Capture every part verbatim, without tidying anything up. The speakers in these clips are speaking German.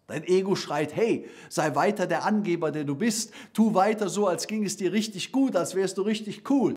Dein Ego schreit, hey, sei weiter der Angeber, der du bist. Tu weiter so, als ging es dir richtig gut, als wärst du richtig cool.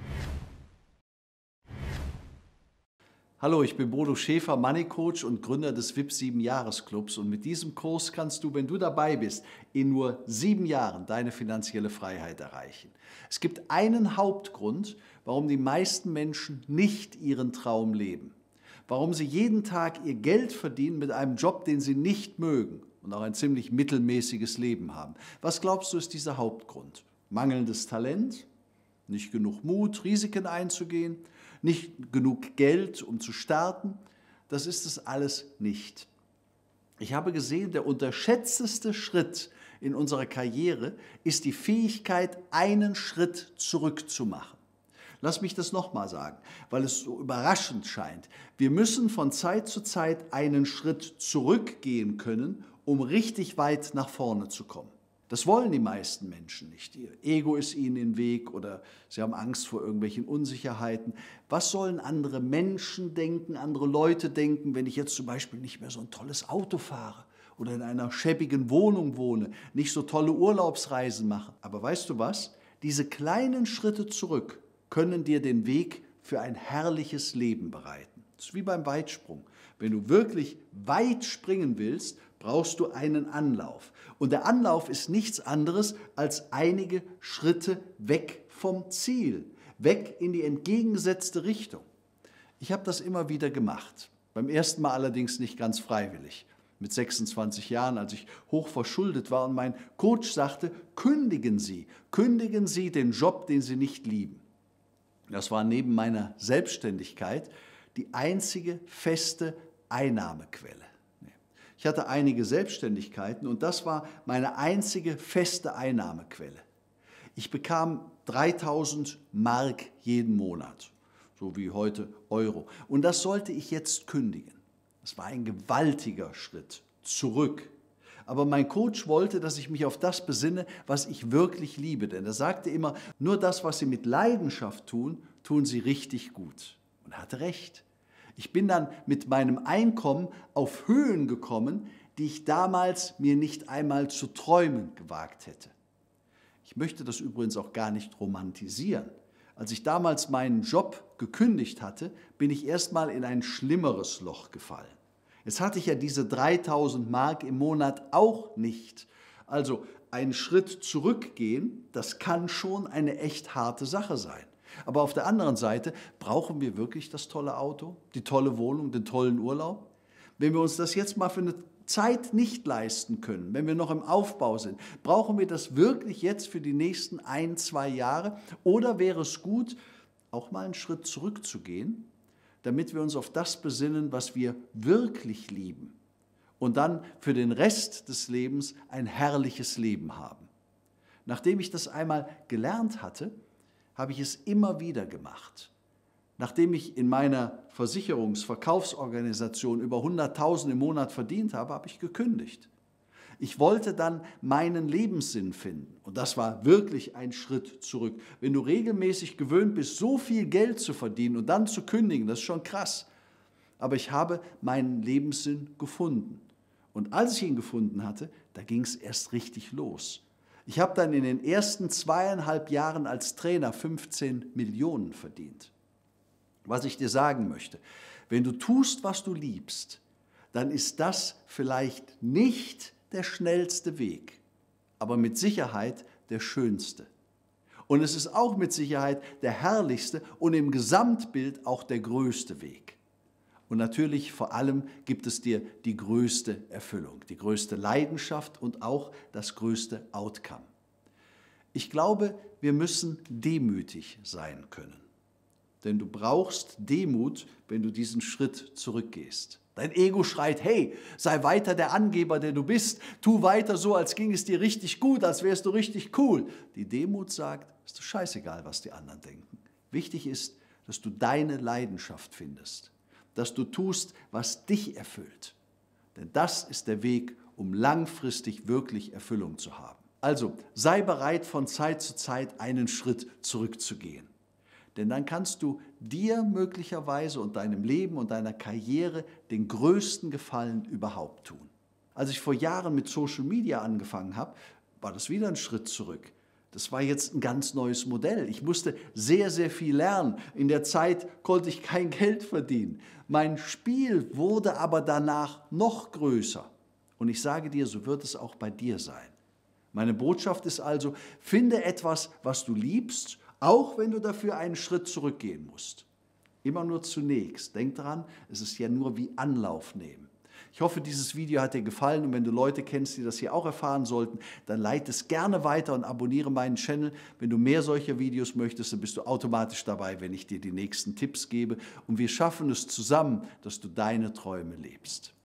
Hallo, ich bin Bodo Schäfer, Money Coach und Gründer des V I P sieben Jahres Clubs. Und mit diesem Kurs kannst du, wenn du dabei bist, in nur sieben Jahren deine finanzielle Freiheit erreichen. Es gibt einen Hauptgrund, warum die meisten Menschen nicht ihren Traum leben. Warum sie jeden Tag ihr Geld verdienen mit einem Job, den sie nicht mögen und auch ein ziemlich mittelmäßiges Leben haben. Was glaubst du, ist dieser Hauptgrund? Mangelndes Talent? Nicht genug Mut, Risiken einzugehen? Nicht genug Geld, um zu starten? Das ist es alles nicht. Ich habe gesehen, der unterschätzteste Schritt in unserer Karriere ist die Fähigkeit, einen Schritt zurückzumachen. Lass mich das nochmal sagen, weil es so überraschend scheint. Wir müssen von Zeit zu Zeit einen Schritt zurückgehen können, um richtig weit nach vorne zu kommen. Das wollen die meisten Menschen nicht. Ihr Ego ist ihnen im Weg oder sie haben Angst vor irgendwelchen Unsicherheiten. Was sollen andere Menschen denken, andere Leute denken, wenn ich jetzt zum Beispiel nicht mehr so ein tolles Auto fahre oder in einer schäbigen Wohnung wohne, nicht so tolle Urlaubsreisen mache? Aber weißt du was? Diese kleinen Schritte zurück können dir den Weg für ein herrliches Leben bereiten. Das ist wie beim Weitsprung. Wenn du wirklich weit springen willst, brauchst du einen Anlauf. Und der Anlauf ist nichts anderes als einige Schritte weg vom Ziel, weg in die entgegengesetzte Richtung. Ich habe das immer wieder gemacht. Beim ersten Mal allerdings nicht ganz freiwillig. Mit sechsundzwanzig Jahren, als ich hoch verschuldet war und mein Coach sagte, kündigen Sie, kündigen Sie den Job, den Sie nicht lieben. Das war neben meiner Selbstständigkeit die einzige feste Einnahmequelle. Ich hatte einige Selbstständigkeiten und das war meine einzige feste Einnahmequelle. Ich bekam dreitausend Mark jeden Monat, so wie heute Euro. Und das sollte ich jetzt kündigen. Das war ein gewaltiger Schritt zurück. Aber mein Coach wollte, dass ich mich auf das besinne, was ich wirklich liebe. Denn er sagte immer, nur das, was Sie mit Leidenschaft tun, tun Sie richtig gut. Und er hatte recht. Ich bin dann mit meinem Einkommen auf Höhen gekommen, die ich damals mir nicht einmal zu träumen gewagt hätte. Ich möchte das übrigens auch gar nicht romantisieren. Als ich damals meinen Job gekündigt hatte, bin ich erstmal in ein schlimmeres Loch gefallen. Jetzt hatte ich ja diese dreitausend Mark im Monat auch nicht. Also einen Schritt zurückgehen, das kann schon eine echt harte Sache sein. Aber auf der anderen Seite, brauchen wir wirklich das tolle Auto, die tolle Wohnung, den tollen Urlaub? Wenn wir uns das jetzt mal für eine Zeit nicht leisten können, wenn wir noch im Aufbau sind, brauchen wir das wirklich jetzt für die nächsten ein, zwei Jahre? Oder wäre es gut, auch mal einen Schritt zurückzugehen, damit wir uns auf das besinnen, was wir wirklich lieben und dann für den Rest des Lebens ein herrliches Leben haben? Nachdem ich das einmal gelernt hatte, habe ich es immer wieder gemacht. Nachdem ich in meiner Versicherungs-Verkaufsorganisation über hunderttausend im Monat verdient habe, habe ich gekündigt. Ich wollte dann meinen Lebenssinn finden. Und das war wirklich ein Schritt zurück. Wenn du regelmäßig gewöhnt bist, so viel Geld zu verdienen und dann zu kündigen, das ist schon krass. Aber ich habe meinen Lebenssinn gefunden. Und als ich ihn gefunden hatte, da ging es erst richtig los. Ich habe dann in den ersten zweieinhalb Jahren als Trainer fünfzehn Millionen verdient. Was ich dir sagen möchte, wenn du tust, was du liebst, dann ist das vielleicht nicht der schnellste Weg, aber mit Sicherheit der schönste. Und es ist auch mit Sicherheit der herrlichste und im Gesamtbild auch der größte Weg. Und natürlich vor allem gibt es dir die größte Erfüllung, die größte Leidenschaft und auch das größte Outcome. Ich glaube, wir müssen demütig sein können. Denn du brauchst Demut, wenn du diesen Schritt zurückgehst. Dein Ego schreit, hey, sei weiter der Angeber, der du bist. Tu weiter so, als ging es dir richtig gut, als wärst du richtig cool. Die Demut sagt, ist doch scheißegal, was die anderen denken. Wichtig ist, dass du deine Leidenschaft findest. Dass du tust, was dich erfüllt. Denn das ist der Weg, um langfristig wirklich Erfüllung zu haben. Also sei bereit, von Zeit zu Zeit einen Schritt zurückzugehen. Denn dann kannst du dir möglicherweise und deinem Leben und deiner Karriere den größten Gefallen überhaupt tun. Als ich vor Jahren mit Social Media angefangen habe, war das wieder ein Schritt zurück. Das war jetzt ein ganz neues Modell. Ich musste sehr, sehr viel lernen. In der Zeit konnte ich kein Geld verdienen. Mein Spiel wurde aber danach noch größer. Und ich sage dir, so wird es auch bei dir sein. Meine Botschaft ist also, finde etwas, was du liebst, auch wenn du dafür einen Schritt zurückgehen musst. Immer nur zunächst. Denk daran, es ist ja nur wie Anlauf nehmen. Ich hoffe, dieses Video hat dir gefallen und wenn du Leute kennst, die das hier auch erfahren sollten, dann leite es gerne weiter und abonniere meinen Channel. Wenn du mehr solcher Videos möchtest, dann bist du automatisch dabei, wenn ich dir die nächsten Tipps gebe und wir schaffen es zusammen, dass du deine Träume lebst.